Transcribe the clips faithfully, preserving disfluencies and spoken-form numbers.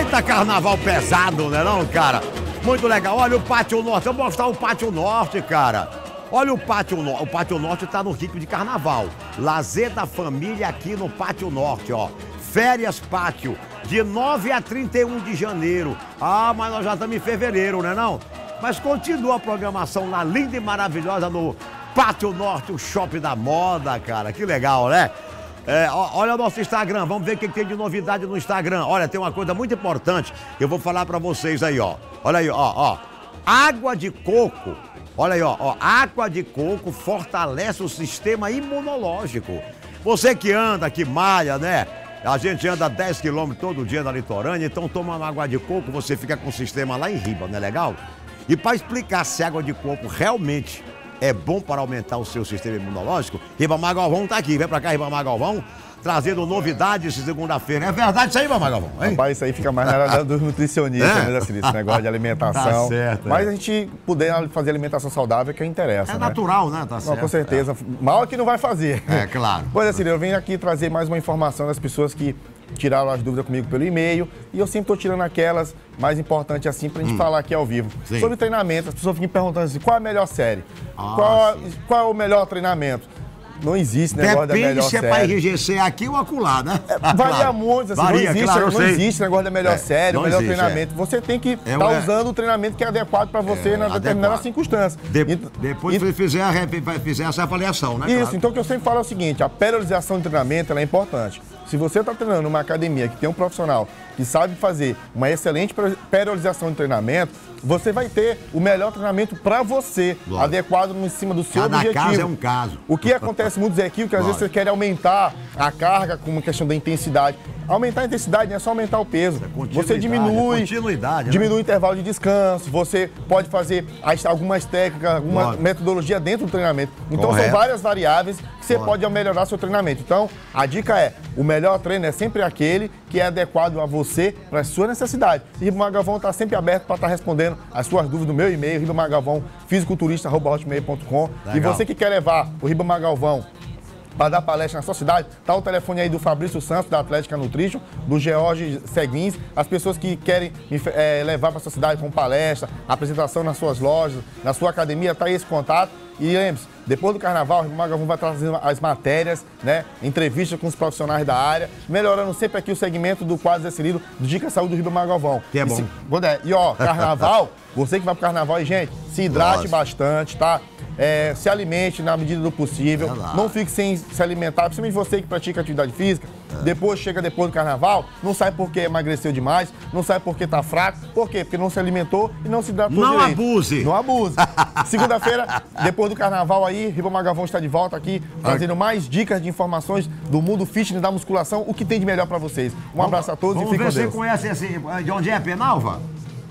Puta carnaval pesado, né não, cara? Muito legal. Olha o Pátio Norte. Eu vou mostrar o Pátio Norte, cara. Olha o Pátio Norte. O Pátio Norte tá no ritmo de carnaval. Lazer da família aqui no Pátio Norte, ó. Férias Pátio, de nove a trinta e um de janeiro. Ah, mas nós já estamos em fevereiro, né não? Mas continua a programação lá, linda e maravilhosa, no Pátio Norte, o shopping da moda, cara. Que legal, né? É, ó, olha o nosso Instagram, vamos ver o que tem de novidade no Instagram. Olha, tem uma coisa muito importante que eu vou falar pra vocês aí, ó. Olha aí, ó, ó. Água de coco. Olha aí, ó, ó. Água de coco fortalece o sistema imunológico. Você que anda, que malha, né? A gente anda dez quilômetros todo dia na litorânea, então tomando água de coco, você fica com o sistema lá em riba, não é legal? E para explicar se água de coco realmente é bom para aumentar o seu sistema imunológico, Ribamar Galvão tá aqui. Vem pra cá, Ribamar Galvão, trazendo novidades de segunda-feira. É verdade isso aí, Ribamar Galvão? Hein? Rapaz, isso aí fica mais na área dos nutricionistas, é? né, Esse negócio de alimentação. Tá certo, Mas é. a gente puder fazer alimentação saudável é que interessa, É né? natural, né? Tá certo. Não, com certeza. É. Mal é que não vai fazer. É, claro. Pois é, Ciro, eu venho aqui trazer mais uma informação das pessoas que tiraram as dúvidas comigo pelo e-mail, e eu sempre estou tirando aquelas mais importantes assim pra gente hum. falar aqui ao vivo. Sim. Sobre treinamento, as pessoas ficam perguntando assim, qual é a melhor série? Ah, qual, qual é o melhor treinamento? Não existe negócio Depende da melhor se série. é pra enrijecer aqui ou acolá, né? É, varia claro. muito, assim, varia, não existe, claro, não existe negócio da melhor é, série, o melhor existe, treinamento. É. Você tem que estar é, tá usando o treinamento que é adequado para você é, na determinada circunstância. De, e, depois e, fizer, fizer essa avaliação, né? Isso, claro. Então o que eu sempre falo é o seguinte, a periodização de treinamento ela é importante. Se você está treinando numa academia que tem um profissional que sabe fazer uma excelente periodização de treinamento, você vai ter o melhor treinamento para você, Lógico. adequado em cima do seu Cada objetivo. Cada caso é um caso. O que acontece muito, Zé, aqui, que às Lógico. vezes você quer aumentar a carga com uma questão da intensidade. Aumentar a intensidade não é só aumentar o peso. É você diminui, continuidade, diminui né? o intervalo de descanso, você pode fazer algumas técnicas, alguma Lógico. metodologia dentro do treinamento. Então Correto. são várias variáveis que você Lógico. pode melhorar seu treinamento. Então, a dica é, o melhor treino é sempre aquele que é adequado a você, para a sua necessidade. E Ribamar Galvão está sempre aberto para estar tá respondendo as suas dúvidas no meu e-mail, ribamar galvão fisiculturista arroba hotmail ponto com. E você que quer levar o Ribamar Galvão para dar palestra na sua cidade, tá o telefone aí do Fabrício Santos, da Atlética Nutrition, do George Seguins, as pessoas que querem é, levar para sua cidade com palestra, apresentação nas suas lojas, na sua academia, tá aí esse contato. E lembre-se, depois do carnaval, o Ribamar Galvão vai trazer as matérias, né, entrevistas com os profissionais da área, melhorando sempre aqui o segmento do quadro Zé Cirilo, do Dica Saúde do Ribamar Galvão. Que é bom. E, se, e ó, carnaval, você que vai pro carnaval aí, gente, se hidrate Nossa. bastante, tá? É, se alimente na medida do possível, é não fique sem se alimentar, principalmente você que pratica atividade física, é. depois chega depois do carnaval, não sabe por que emagreceu demais, não sabe por que tá fraco, por quê? Porque não se alimentou e não se hidratou não direito. Não abuse! Não abuse! Segunda-feira, depois do carnaval aí, Ribamar Galvão está de volta aqui, trazendo mais dicas de informações do mundo fitness, da musculação, o que tem de melhor para vocês. Um vamos, abraço a todos e fiquem com Deus. Vamos ver se você conhece esse, de onde é Penalva?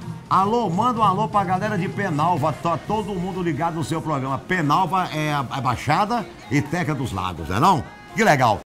Alô, manda um alô pra galera de Penalva, tá todo mundo ligado no seu programa. Penalva é a Baixada e Teca dos Lagos, não é não? Que legal!